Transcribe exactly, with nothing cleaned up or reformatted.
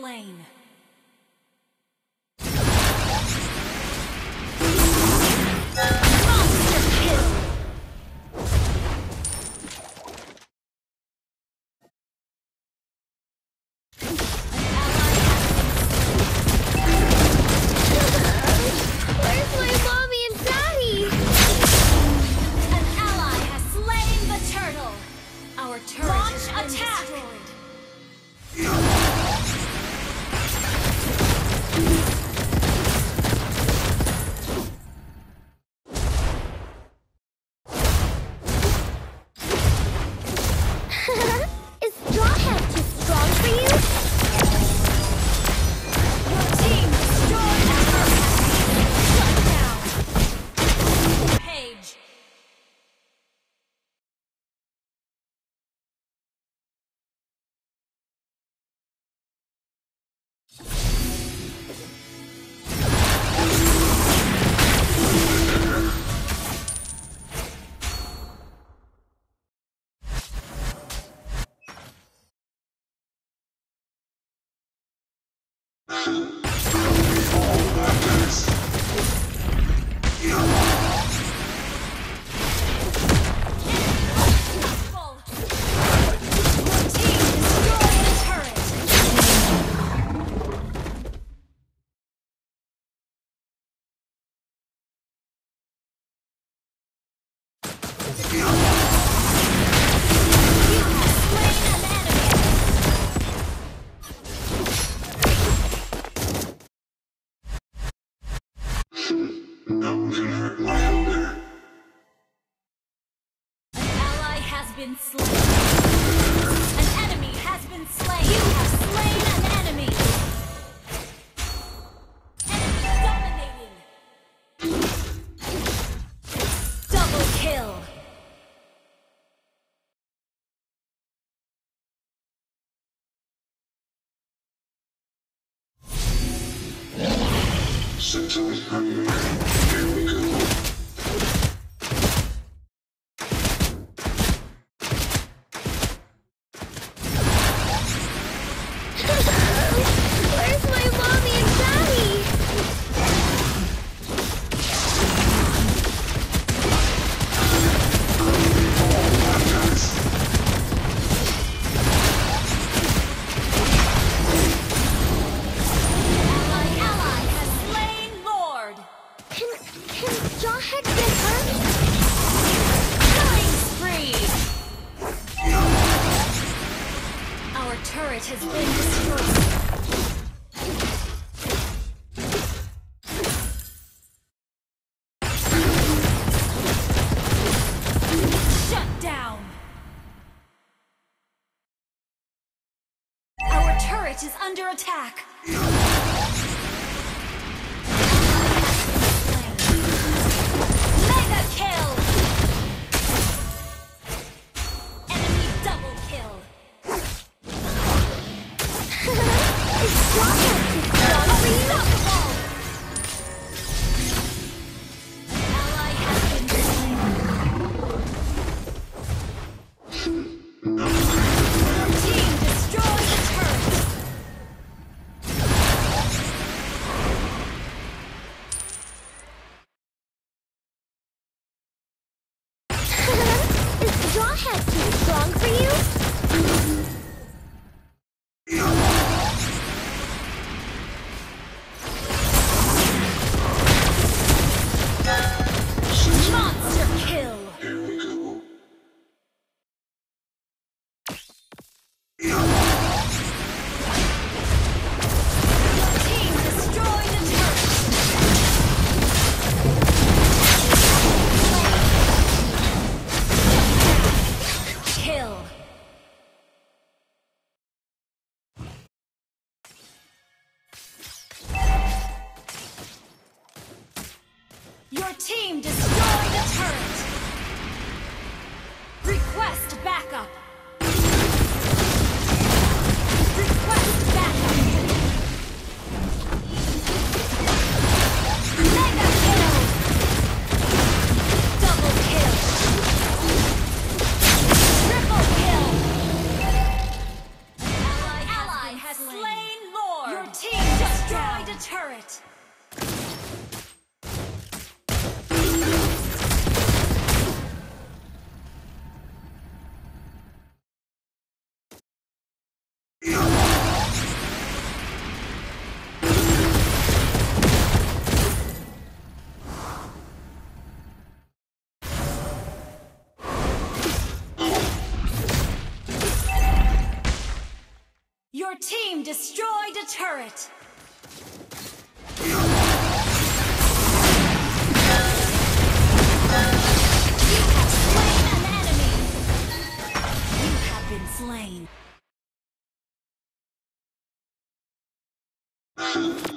slain. Monster kill! Where's my mommy and daddy? An ally has slain the turtle! Our turret Launch has been attack! destroyed. Is Straw Hat too strong for you? Your team destroyed a turret! Shut down! Page! Full. Your team destroyed a turret! You have slain an An ally has been slain. An enemy has been slain. You have slain an enemy. Enemy dominating. Double kill. Century hungry. Here we go. Where's my mommy and daddy? My ally has slain Lord. Can can Straw Hat get hurt? Killing spree. Our turret has been destroyed. Shut down. Our turret is under attack. Mega kill. Enemy double kill. Is Straw Hat too strong for you? Unstoppable. An ally has been slain. Your team destroyed the turret. Is Straw Hat too strong for you? Monster kill. Here we go. Your team destroyed a turret. Kill. Your team destroyed a turret. Request backup. Request backup. Mega kill. Double kill. Triple kill. Ally, ally has slain Lord. destroyed a turret. You have slain an enemy. You have been slain.